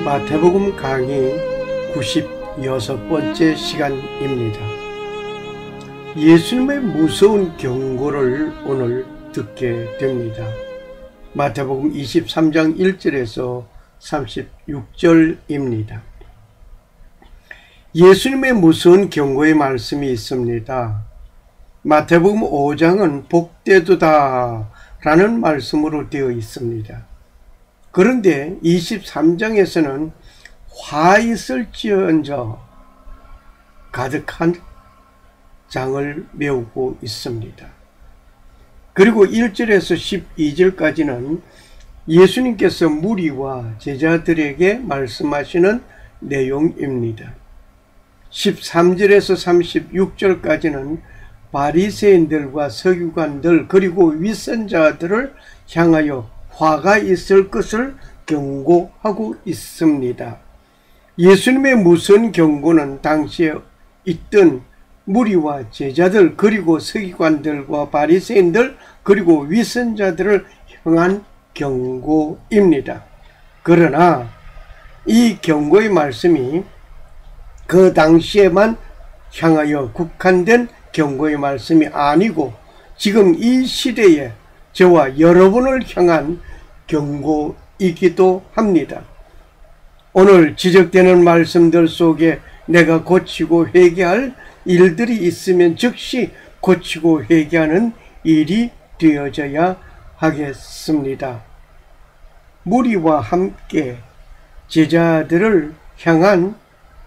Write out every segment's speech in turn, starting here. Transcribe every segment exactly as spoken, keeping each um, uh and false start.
마태복음 강의 구십육 번째 시간입니다. 예수님의 무서운 경고를 오늘 듣게 됩니다. 마태복음 이십삼 장 일 절에서 삼십육 절입니다. 예수님의 무서운 경고의 말씀이 있습니다. 마태복음 오 장은 복되도다 라는 말씀으로 되어 있습니다. 그런데 이십삼 장에서는 화 있을지언정 가득한 장을 메우고 있습니다. 그리고 일 절에서 십이 절까지는 예수님께서 무리와 제자들에게 말씀하시는 내용입니다. 십삼 절에서 삼십육 절까지는 바리새인들과 서기관들 그리고 윗선자들을 향하여 화가 있을 것을 경고하고 있습니다. 예수님의 무서운 경고는 당시에 있던 무리와 제자들 그리고 서기관들과 바리새인들 그리고 윗선자들을 향한 경고입니다. 그러나 이 경고의 말씀이 그 당시에만 향하여 국한된 경고의 말씀이 아니고 지금 이 시대에 저와 여러분을 향한 경고이기도 합니다. 오늘 지적되는 말씀들 속에 내가 고치고 회개할 일들이 있으면 즉시 고치고 회개하는 일이 되어져야 하겠습니다. 무리와 함께 제자들을 향한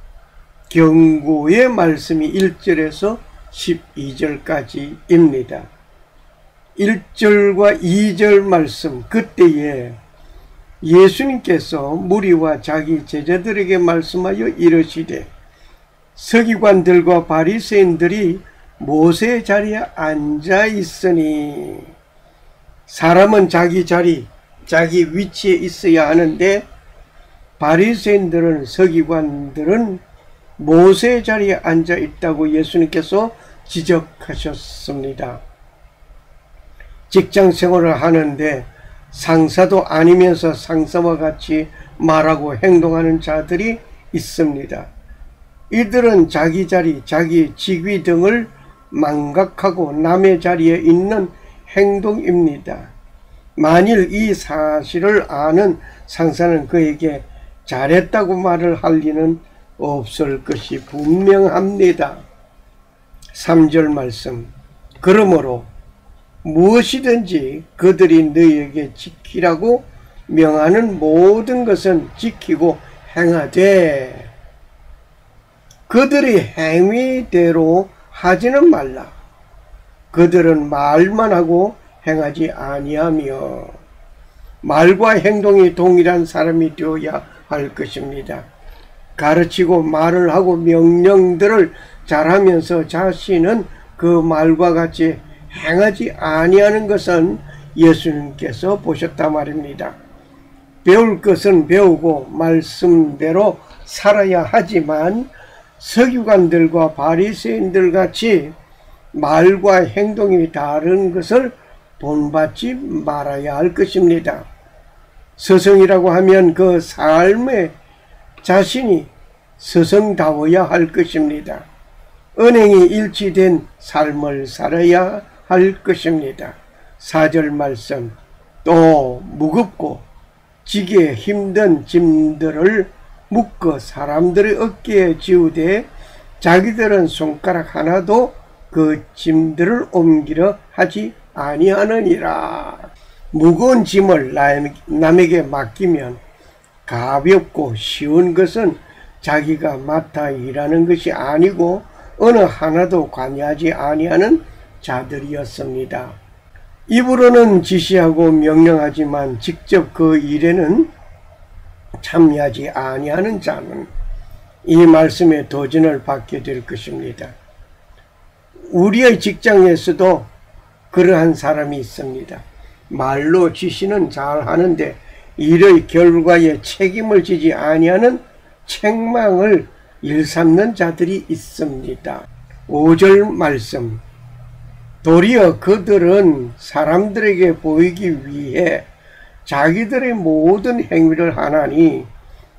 경고의 말씀이 일 절에서 십이 절까지입니다. 일 절과 이 절 말씀, 그때에 예수님께서 무리와 자기 제자들에게 말씀하여 이르시되 서기관들과 바리새인들이 모세 자리에 앉아 있으니, 사람은 자기 자리, 자기 위치에 있어야 하는데 바리새인들은 서기관들은 모세 자리에 앉아 있다고 예수님께서 지적하셨습니다. 직장 생활을 하는데 상사도 아니면서 상사와 같이 말하고 행동하는 자들이 있습니다. 이들은 자기 자리, 자기 직위 등을 망각하고 남의 자리에 있는 행동입니다. 만일 이 사실을 아는 상사는 그에게 잘했다고 말을 할 리는 없을 것이 분명합니다. 삼 절 말씀, 그러므로 무엇이든지 그들이 너희에게 지키라고 명하는 모든 것은 지키고 행하되 그들의 행위대로 하지는 말라. 그들은 말만 하고 행하지 아니하며 말과 행동이 동일한 사람이 되어야 할 것입니다. 가르치고 말을 하고 명령들을 잘하면서 자신은 그 말과 같이 행하지 아니하는 것은 예수님께서 보셨단 말입니다. 배울 것은 배우고 말씀대로 살아야 하지만 서기관들과 바리새인들 같이 말과 행동이 다른 것을 본받지 말아야 할 것입니다. 스승이라고 하면 그 삶에 자신이 스승다워야 할 것입니다. 은행이 일치된 삶을 살아야 할 것입니다. 사 절 말씀, 또 무겁고 지기에 힘든 짐들을 묶어 사람들의 어깨에 지우되 자기들은 손가락 하나도 그 짐들을 옮기려 하지 아니하느니라. 무거운 짐을 남에게 맡기면 가볍고 쉬운 것은 자기가 맡아 일하는 것이 아니고 어느 하나도 관여하지 아니하는 자들이었습니다. 입으로는 지시하고 명령하지만 직접 그 일에는 참여하지 아니하는 자는 이 말씀에 도전을 받게 될 것입니다. 우리의 직장에서도 그러한 사람이 있습니다. 말로 지시는 잘 하는데 일의 결과에 책임을 지지 아니하는 책망을 일삼는 자들이 있습니다. 오 절 말씀, 도리어 그들은 사람들에게 보이기 위해 자기들의 모든 행위를 하나니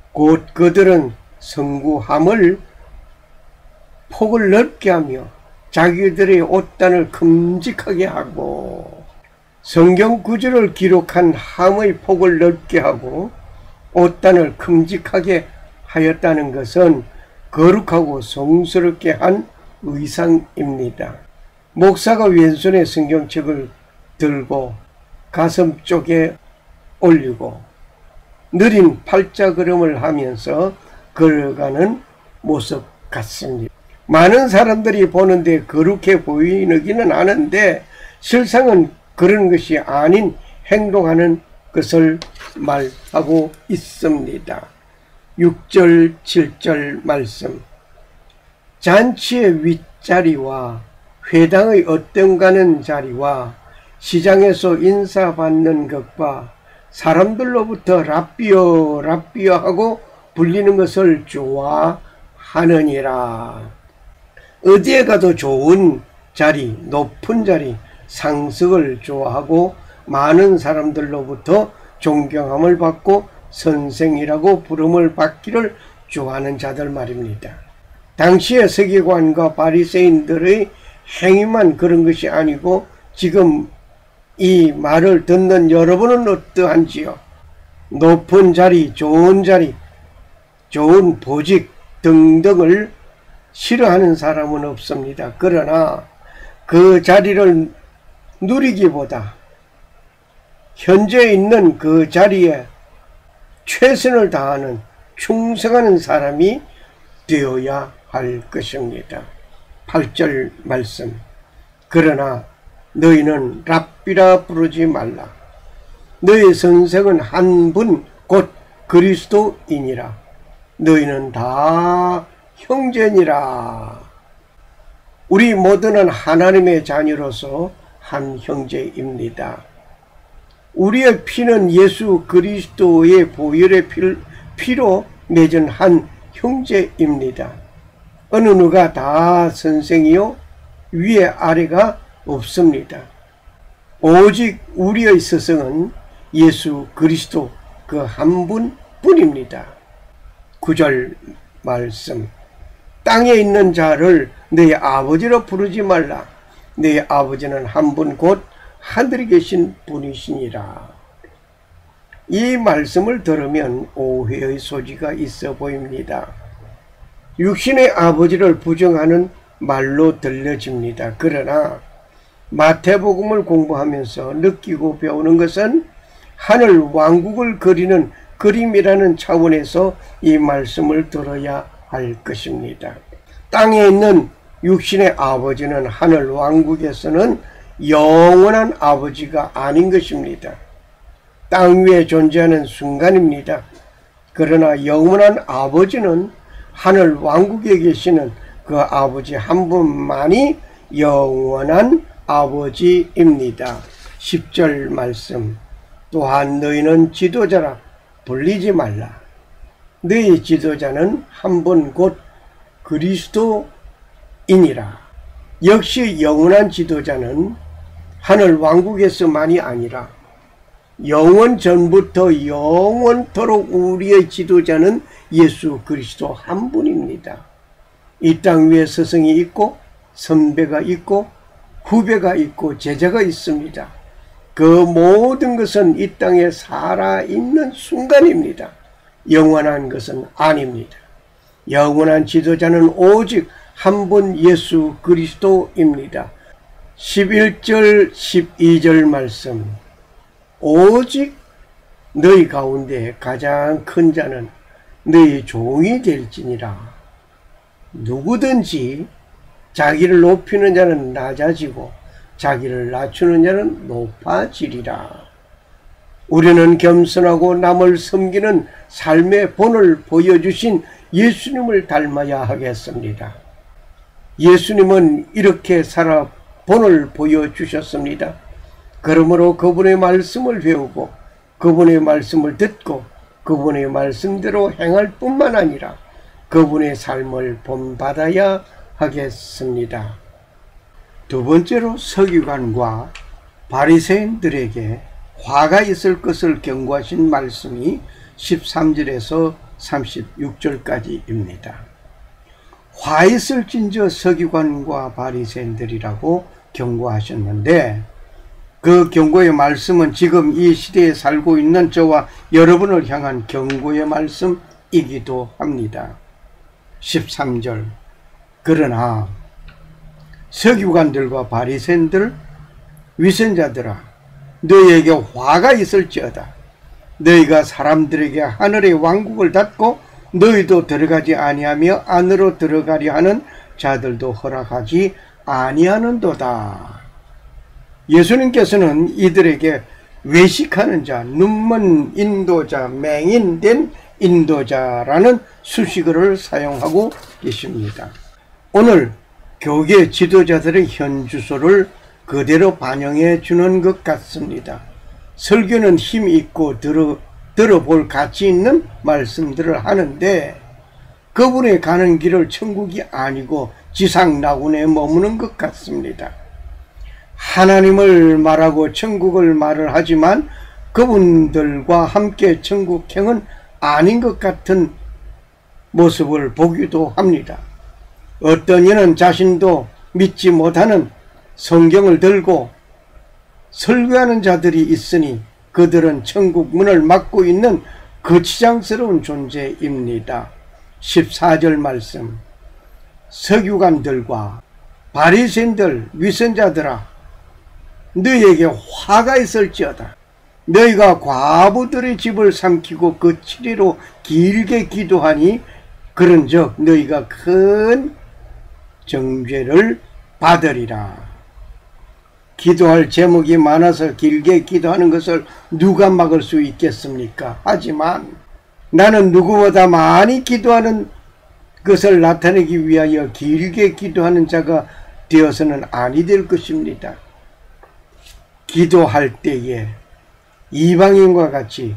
곧 그들은 성구함을 폭을 넓게 하며 자기들의 옷단을 큼직하게 하고, 성경 구절을 기록한 함의 폭을 넓게 하고 옷단을 큼직하게 하였다는 것은 거룩하고 성스럽게 한 의상입니다. 목사가 왼손에 성경책을 들고 가슴 쪽에 올리고 느린 팔자걸음을 하면서 걸어가는 모습 같습니다. 많은 사람들이 보는데 거룩해 보이기는 하는데 실상은 그런 것이 아닌 행동하는 것을 말하고 있습니다. 육 절 칠 절 말씀. 잔치의 윗자리와 회당의 어떤 가는 자리와 시장에서 인사받는 것과 사람들로부터 랍비여 랍비여 하고 불리는 것을 좋아하느니라. 어디에 가도 좋은 자리, 높은 자리, 상석을 좋아하고 많은 사람들로부터 존경함을 받고 선생이라고 부름을 받기를 좋아하는 자들 말입니다. 당시의 서기관과 바리새인들의 행위만 그런 것이 아니고 지금 이 말을 듣는 여러분은 어떠한지요? 높은 자리, 좋은 자리, 좋은 보직 등등을 싫어하는 사람은 없습니다. 그러나 그 자리를 누리기보다 현재 있는 그 자리에 최선을 다하는 충성하는 사람이 되어야 할 것입니다. 팔 절 말씀. 그러나 너희는 랍비라 부르지 말라. 너희 선생은 한 분 곧 그리스도이니라. 너희는 다 형제니라. 우리 모두는 하나님의 자녀로서 한 형제입니다. 우리의 피는 예수 그리스도의 보혈의 피로 맺은 한 형제입니다. 어느 누가 다 선생이요 위에 아래가 없습니다. 오직 우리의 스승은 예수 그리스도 그 한 분뿐입니다. 구 절 말씀. 땅에 있는 자를 내 아버지로 부르지 말라. 내 아버지는 한 분 곧 하늘에 계신 분이시니라. 이 말씀을 들으면 오해의 소지가 있어 보입니다. 육신의 아버지를 부정하는 말로 들려집니다. 그러나 마태복음을 공부하면서 느끼고 배우는 것은 하늘 왕국을 그리는 그림이라는 차원에서 이 말씀을 들어야 할 것입니다. 땅에 있는 육신의 아버지는 하늘 왕국에서는 영원한 아버지가 아닌 것입니다. 땅 위에 존재하는 순간입니다. 그러나 영원한 아버지는 하늘 왕국에 계시는 그 아버지 한 분만이 영원한 아버지입니다. 십 절 말씀. 또한 너희는 지도자라 불리지 말라. 너희 지도자는 한 분 곧 그리스도이니라. 역시 영원한 지도자는 하늘 왕국에서만이 아니라 영원 전부터 영원토록 우리의 지도자는 예수 그리스도 한 분입니다. 이 땅 위에 스승이 있고 선배가 있고 후배가 있고 제자가 있습니다. 그 모든 것은 이 땅에 살아있는 순간입니다. 영원한 것은 아닙니다. 영원한 지도자는 오직 한 분 예수 그리스도입니다. 십일 절 십이 절 말씀. 오직 너희 가운데 가장 큰 자는 너희 종이 될지니라. 누구든지 자기를 높이는 자는 낮아지고 자기를 낮추는 자는 높아지리라. 우리는 겸손하고 남을 섬기는 삶의 본을 보여주신 예수님을 닮아야 하겠습니다. 예수님은 이렇게 살아 본을 보여주셨습니다. 그러므로 그분의 말씀을 배우고 그분의 말씀을 듣고 그분의 말씀대로 행할 뿐만 아니라 그분의 삶을 본받아야 하겠습니다. 두 번째로 서기관과 바리새인들에게 화가 있을 것을 경고하신 말씀이 십삼 절에서 삼십육 절까지입니다. 화 있을진저 서기관과 바리새인들이라고 경고하셨는데, 그 경고의 말씀은 지금 이 시대에 살고 있는 저와 여러분을 향한 경고의 말씀이기도 합니다. 십삼 절. 그러나 서기관들과 바리새인들, 위선자들아, 너희에게 화가 있을지어다. 너희가 사람들에게 하늘의 왕국을 닫고 너희도 들어가지 아니하며 안으로 들어가려 하는 자들도 허락하지 아니하는도다. 예수님께서는 이들에게 외식하는 자, 눈먼 인도자, 맹인된 인도자라는 수식어를 사용하고 계십니다. 오늘 교계 지도자들의 현 주소를 그대로 반영해 주는 것 같습니다. 설교는 힘 있고 들어, 들어볼 가치 있는 말씀들을 하는데, 그분의 가는 길을 천국이 아니고 지상낙원에 머무는 것 같습니다. 하나님을 말하고 천국을 말을 하지만 그분들과 함께 천국행은 아닌 것 같은 모습을 보기도 합니다. 어떤 이는 자신도 믿지 못하는 성경을 들고 설교하는 자들이 있으니 그들은 천국 문을 막고 있는 거치장스러운 존재입니다. 십사 절 말씀. 서기관들과 바리새인들, 위선자들아, 너희에게 화가 있을지어다. 너희가 과부들의 집을 삼키고 그 치리로 길게 기도하니 그런즉 너희가 큰 정죄를 받으리라. 기도할 제목이 많아서 길게 기도하는 것을 누가 막을 수 있겠습니까? 하지만 나는 누구보다 많이 기도하는 것을 나타내기 위하여 길게 기도하는 자가 되어서는 아니 될 것입니다. 기도할 때에 이방인과 같이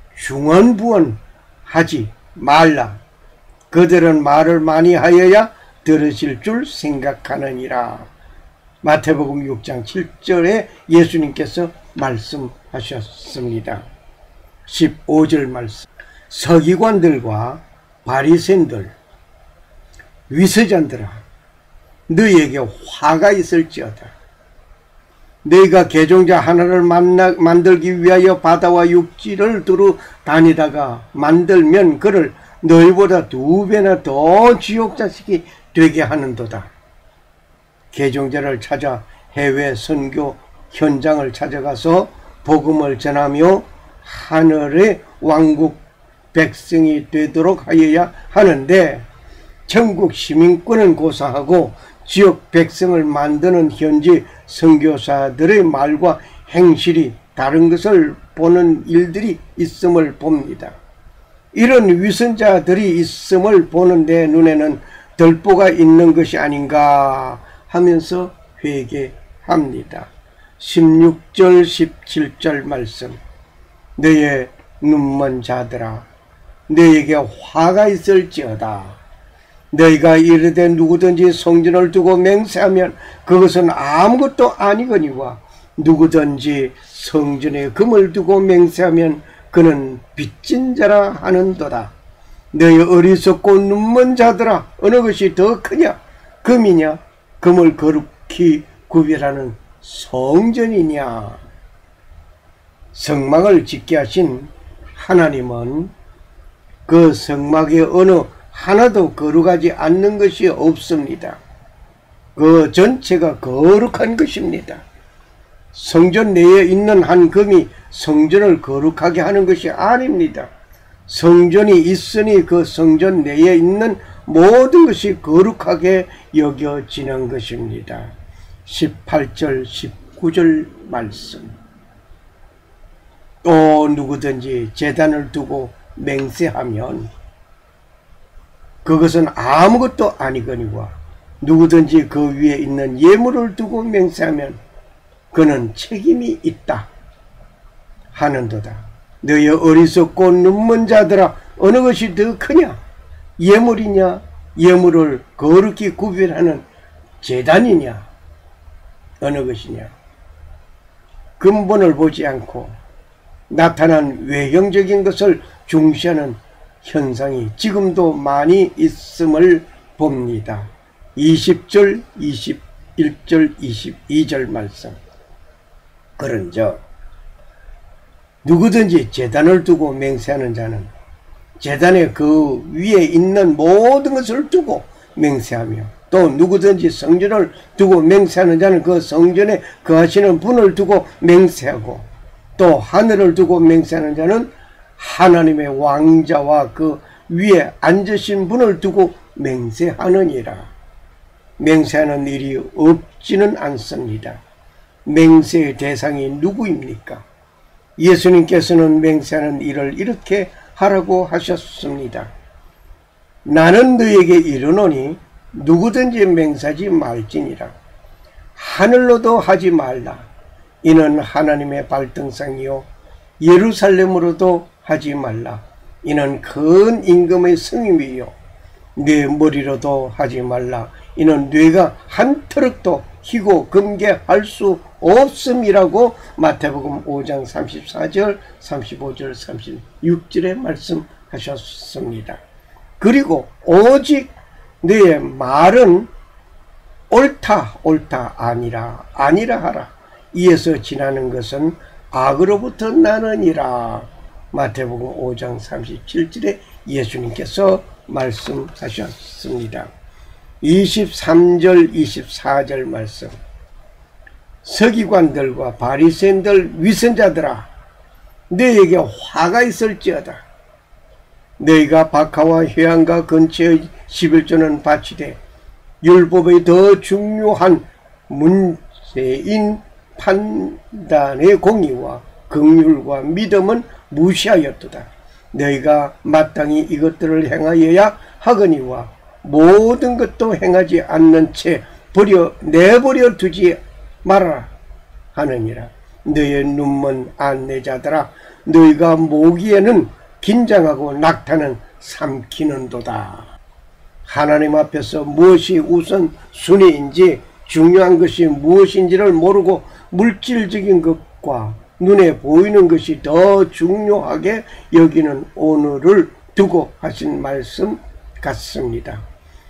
중언부언하지 말라. 그들은 말을 많이 하여야 들으실 줄 생각하느니라. 마태복음 육 장 칠 절에 예수님께서 말씀하셨습니다. 십오 절 말씀. 서기관들과 바리새인들, 위선자들아, 너희에게 화가 있을지어다. 너희가 개종자 하나를 만나, 만들기 위하여 바다와 육지를 두루 다니다가 만들면 그를 너희보다 두 배나 더 지옥 자식이 되게 하는도다. 개종자를 찾아 해외 선교 현장을 찾아가서 복음을 전하며 하늘의 왕국 백성이 되도록 하여야 하는데, 천국 시민권은 고사하고 지역 백성을 만드는 현지 선교사들의 말과 행실이 다른 것을 보는 일들이 있음을 봅니다. 이런 위선자들이 있음을 보는 내 눈에는 덜보가 있는 것이 아닌가 하면서 회개합니다. 십육 절 십칠 절 말씀. 너의 눈먼 자들아, 너에게 화가 있을지어다. 너희가 이르되 누구든지 성전을 두고 맹세하면 그것은 아무것도 아니거니와 누구든지 성전에 금을 두고 맹세하면 그는 빚진 자라 하는도다. 너희 어리석고 눈먼 자들아, 어느 것이 더 크냐? 금이냐? 금을 거룩히 구별하는 성전이냐? 성막을 짓게 하신 하나님은 그 성막의 어느 하나도 거룩하지 않는 것이 없습니다. 그 전체가 거룩한 것입니다. 성전 내에 있는 한 금이 성전을 거룩하게 하는 것이 아닙니다. 성전이 있으니 그 성전 내에 있는 모든 것이 거룩하게 여겨지는 것입니다. 십팔 절 십구 절 말씀. 또 누구든지 제단을 두고 맹세하면 그것은 아무것도 아니거니와 누구든지 그 위에 있는 예물을 두고 맹세하면 그는 책임이 있다 하는도다. 너희 어리석고 눈먼 자들아, 어느 것이 더 크냐? 예물이냐? 예물을 거룩히 구별하는 제단이냐? 어느 것이냐? 근본을 보지 않고 나타난 외형적인 것을 중시하는 현상이 지금도 많이 있음을 봅니다. 이십 절, 이십일 절, 이십이 절 말씀. 그런즉 누구든지 제단을 두고 맹세하는 자는 제단의 그 위에 있는 모든 것을 두고 맹세하며, 또 누구든지 성전을 두고 맹세하는 자는 그 성전에 거하시는 분을 두고 맹세하고, 또 하늘을 두고 맹세하는 자는 하나님의 왕자와 그 위에 앉으신 분을 두고 맹세하느니라. 맹세하는 일이 없지는 않습니다. 맹세의 대상이 누구입니까? 예수님께서는 맹세하는 일을 이렇게 하라고 하셨습니다. 나는 너에게 이르노니 누구든지 맹세하지 말지니라. 하늘로도 하지 말라. 이는 하나님의 발등상이요 예루살렘으로도 하지 말라. 이는 큰 임금의 성임이요 네 머리로도 하지 말라. 이는 뇌가 한 터럭도 희고 금괴할 수 없음이라고 마태복음 오 장 삼십사 절, 삼십오 절, 삼십육 절에 말씀하셨습니다. 그리고 오직 너의 말은 옳다 옳다 아니라 아니라 하라. 이에서 지나는 것은 악으로부터 나느니라. 마태복음 오 장 삼십칠 절에 예수님께서 말씀하셨습니다. 이십삼 절, 이십사 절 말씀. 서기관들과 바리새인들 위선자들아, 너에게 화가 있을지어다. 너희가 박하와 회당과 근처의 십일조는 바치되 율법의 더 중요한 문제인 판단의 공의와 긍휼과 믿음은 무시하였도다. 너희가 마땅히 이것들을 행하여야 하거니와 모든 것도 행하지 않는 채 버려 내버려 두지 말아라 하느니라. 너희의 눈먼 안내자들아, 너희가 모기에는 긴장하고 낙타는 삼키는도다. 하나님 앞에서 무엇이 우선 순위인지, 중요한 것이 무엇인지를 모르고 물질적인 것과 눈에 보이는 것이 더 중요하게 여기는 오늘을 두고 하신 말씀 같습니다.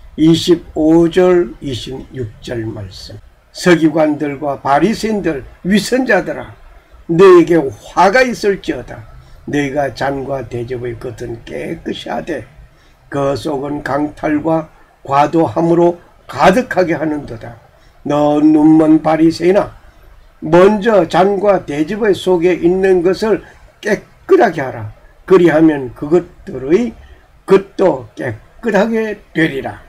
이십오 절, 이십육 절 말씀. 서기관들과 바리새인들 위선자들아, 너에게 화가 있을지어다. 너희가 잔과 대접의 겉은 깨끗이 하되 그 속은 강탈과 과도함으로 가득하게 하는도다. 너 눈먼 바리새인아, 먼저 잔과 대접의 속에 있는 것을 깨끗하게 하라. 그리하면 그것들의 겉도 깨끗하게 되리라.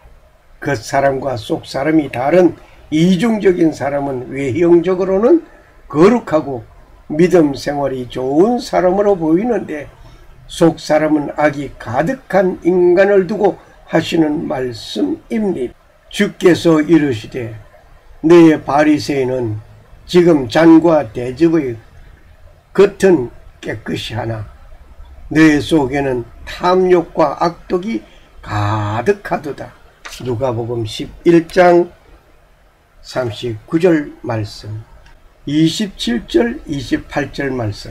겉사람과 속사람이 다른 이중적인 사람은 외형적으로는 거룩하고 믿음 생활이 좋은 사람으로 보이는데, 속사람은 악이 가득한 인간을 두고 하시는 말씀입니다. 주께서 이르시되 너의 바리새인은 지금 잔과 대접의 겉은 깨끗이 하나 너의 속에는 탐욕과 악독이 가득하도다. 누가복음 십일 장 삼십구 절 말씀, 이십칠 절, 이십팔 절 말씀.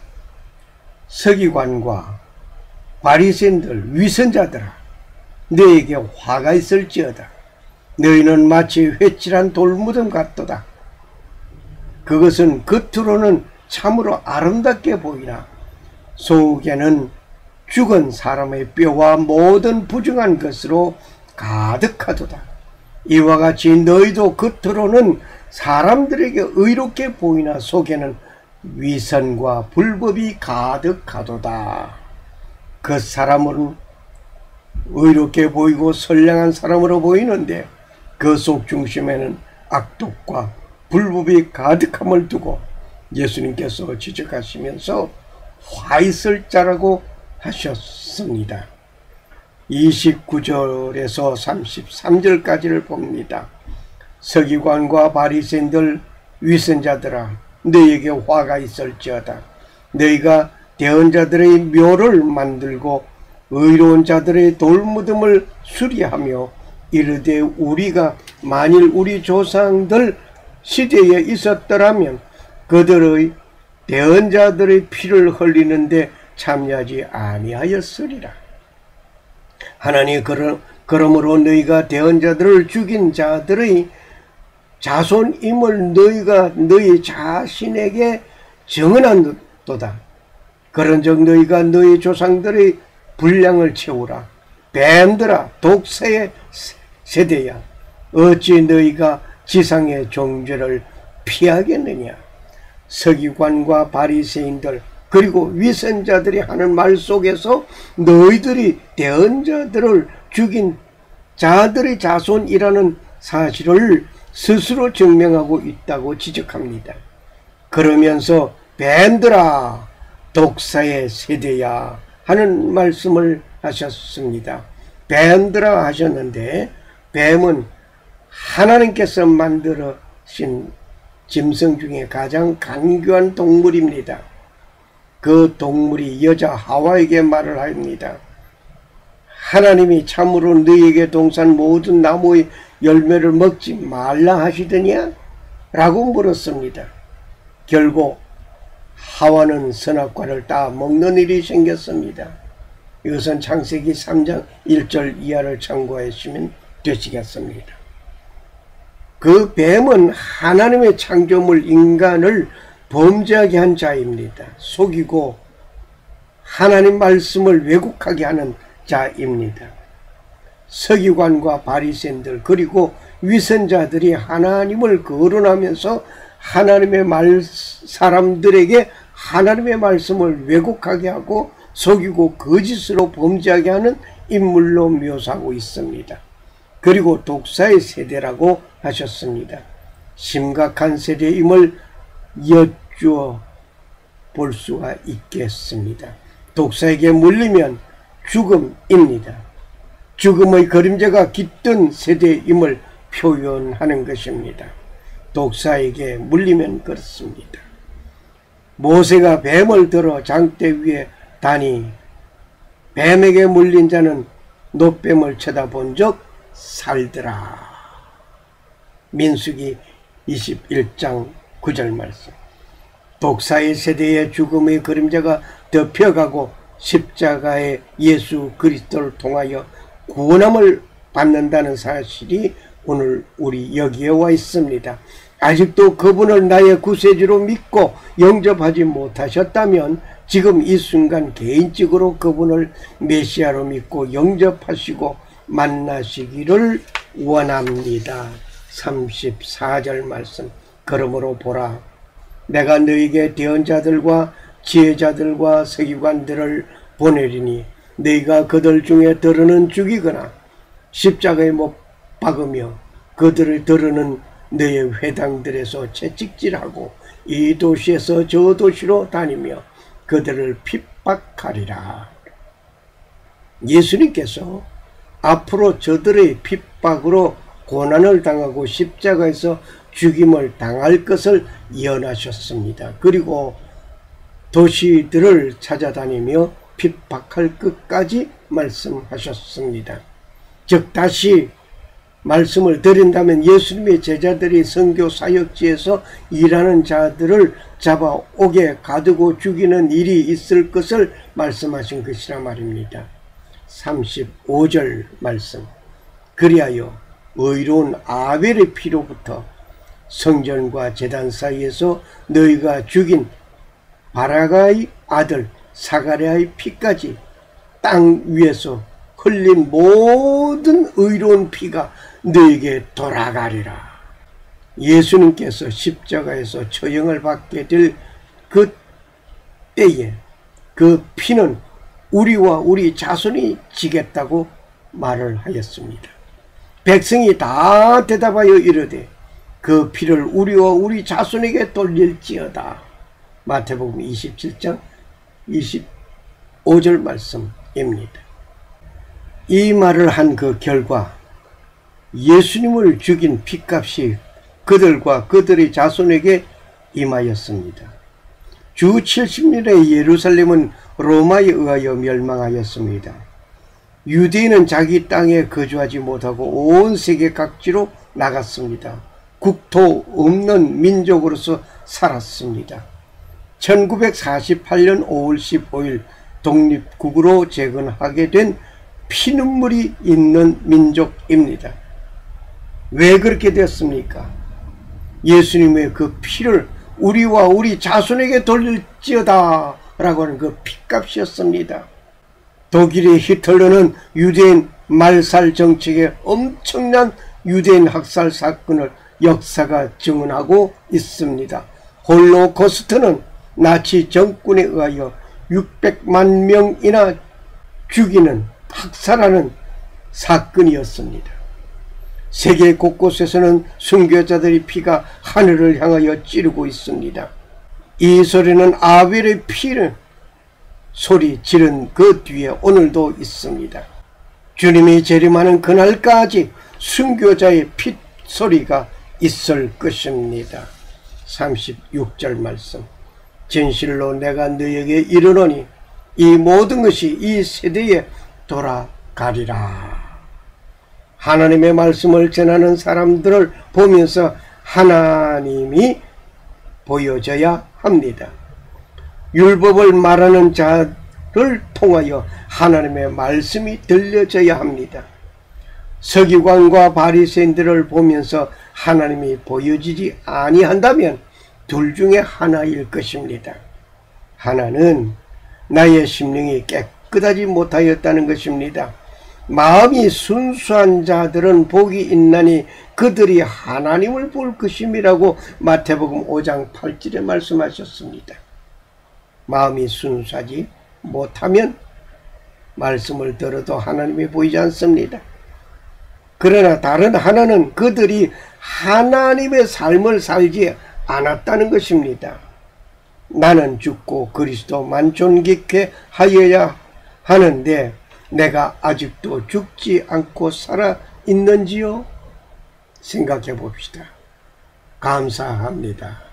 서기관과 바리새인들 위선자들아, 너에게 화가 있을지어다. 너희는 마치 회칠한 돌무덤 같도다. 그것은 겉으로는 참으로 아름답게 보이나 속에는 죽은 사람의 뼈와 모든 부정한 것으로 가득하도다. 이와 같이 너희도 겉으로는 사람들에게 의롭게 보이나 속에는 위선과 불법이 가득하도다. 그 사람은 의롭게 보이고 선량한 사람으로 보이는데 그 속 중심에는 악독과 불법이 가득함을 두고 예수님께서 지적하시면서 화 있을 자라고 하셨습니다. 이십구 절에서 삼십삼 절까지를 봅니다. 서기관과 바리새인들 위선자들아, 너희에게 화가 있을지어다. 너희가 대언자들의 묘를 만들고 의로운 자들의 돌무덤을 수리하며 이르되 우리가 만일 우리 조상들 시대에 있었더라면 그들의 대언자들의 피를 흘리는데 참여하지 아니하였으리라. 하나님 그러, 그러므로 너희가 대언 자들을 죽인 자들의 자손임을 너희가 너희 자신에게 정언한도다. 그런즉 너희가 너희 조상들의 분량을 채우라. 뱀들아, 독사의 세대야, 어찌 너희가 지상의 종죄를 피하겠느냐. 서기관과 바리새인들 그리고 위선자들이 하는 말 속에서 너희들이 대언자들을 죽인 자들의 자손이라는 사실을 스스로 증명하고 있다고 지적합니다. 그러면서 뱀들아, 독사의 세대야 하는 말씀을 하셨습니다. 뱀들아 하셨는데, 뱀은 하나님께서 만들어신 짐승 중에 가장 간교한 동물입니다. 그 동물이 여자 하와에게 말을 합니다. 하나님이 참으로 너희에게 동산 모든 나무의 열매를 먹지 말라 하시더냐? 라고 물었습니다. 결국 하와는 선악과를 따 먹는 일이 생겼습니다. 이것은 창세기 삼 장 일 절 이하를 참고하시면 되시겠습니다. 그 뱀은 하나님의 창조물 인간을 범죄하게 한 자입니다. 속이고 하나님 말씀을 왜곡하게 하는 자입니다. 서기관과 바리새인들 그리고 위선자들이 하나님을 거론하면서 하나님의 말 사람들에게 하나님의 말씀을 왜곡하게 하고 속이고 거짓으로 범죄하게 하는 인물로 묘사하고 있습니다. 그리고 독사의 세대라고 하셨습니다. 심각한 세대임을 여쭈어 볼 수가 있겠습니다. 독사에게 물리면 죽음입니다. 죽음의 그림자가 깃든 세대임을 표현하는 것입니다. 독사에게 물리면 그렇습니다. 모세가 뱀을 들어 장대 위에 다니 뱀에게 물린 자는 노뱀을 쳐다본 적 살더라. 민수기 이십일 장 구 절 말씀. 독사의 세대의 죽음의 그림자가 덮여가고 십자가의 예수 그리스도를 통하여 구원함을 받는다는 사실이 오늘 우리 여기에 와 있습니다. 아직도 그분을 나의 구세주로 믿고 영접하지 못하셨다면 지금 이 순간 개인적으로 그분을 메시아로 믿고 영접하시고 만나시기를 원합니다. 삼십사 절 말씀. 그러므로 보라, 내가 너희에게 대언자들과 지혜자들과 서기관들을 보내리니 너희가 그들 중에 들으는 죽이거나 십자가에 못 박으며 그들을 들으는 너희 회당들에서 채찍질하고 이 도시에서 저 도시로 다니며 그들을 핍박하리라. 예수님께서 앞으로 저들의 핍박으로 고난을 당하고 십자가에서 죽임을 당할 것을 예언하셨습니다. 그리고 도시들을 찾아다니며 핍박할 것까지 말씀하셨습니다. 즉 다시 말씀을 드린다면 예수님의 제자들이 선교 사역지에서 일하는 자들을 잡아 옥에 가두고 죽이는 일이 있을 것을 말씀하신 것이라 말입니다. 삼십오 절 말씀. 그리하여 의로운 아벨의 피로부터 성전과 제단 사이에서 너희가 죽인 바라가의 아들 사가랴의 피까지 땅 위에서 흘린 모든 의로운 피가 너에게 돌아가리라. 예수님께서 십자가에서 처형을 받게 될 그 때에 그 피는 우리와 우리 자손이 지겠다고 말을 하였습니다. 백성이 다 대답하여 이르되 그 피를 우리와 우리 자손에게 돌릴지어다. 마태복음 이십칠 장 이십오 절 말씀입니다. 이 말을 한 그 결과 예수님을 죽인 피값이 그들과 그들의 자손에게 임하였습니다. 주 칠십 년에 예루살렘은 로마에 의하여 멸망하였습니다. 유대인은 자기 땅에 거주하지 못하고 온 세계 각지로 나갔습니다. 국토 없는 민족으로서 살았습니다. 천구백사십팔 년 오월 십오일 독립국으로 재건하게 된 피눈물이 있는 민족입니다. 왜 그렇게 됐습니까? 예수님의 그 피를 우리와 우리 자손에게 돌릴지어다 라고 하는 그 피값이었습니다. 독일의 히틀러는 유대인 말살 정책에 엄청난 유대인 학살 사건을 역사가 증언하고 있습니다. 홀로코스트는 나치 정권에 의하여 육백만 명이나 죽이는 학살하는 사건이었습니다. 세계 곳곳에서는 순교자들의 피가 하늘을 향하여 찌르고 있습니다. 이 소리는 아벨의 피를 소리 지른 그 뒤에 오늘도 있습니다. 주님이 재림하는 그날까지 순교자의 피 소리가 있을 것입니다. 삼십육 절 말씀. 진실로 내가 너에게 이르노니 이 모든 것이 이 세대에 돌아가리라. 하나님의 말씀을 전하는 사람들을 보면서 하나님이 보여져야 합니다. 율법을 말하는 자를 통하여 하나님의 말씀이 들려져야 합니다. 서기관과 바리새인들을 보면서 하나님이 보여지지 아니한다면 둘 중에 하나일 것입니다. 하나는 나의 심령이 깨끗하지 못하였다는 것입니다. 마음이 순수한 자들은 복이 있나니 그들이 하나님을 볼 것임이라고 마태복음 오 장 팔 절에 말씀하셨습니다. 마음이 순수하지 못하면 말씀을 들어도 하나님이 보이지 않습니다. 그러나 다른 하나는 그들이 하나님의 삶을 살지 않았다는 것입니다. 나는 죽고 그리스도만 존귀케 하여야 하는데 내가 아직도 죽지 않고 살아 있는지요? 생각해 봅시다. 감사합니다.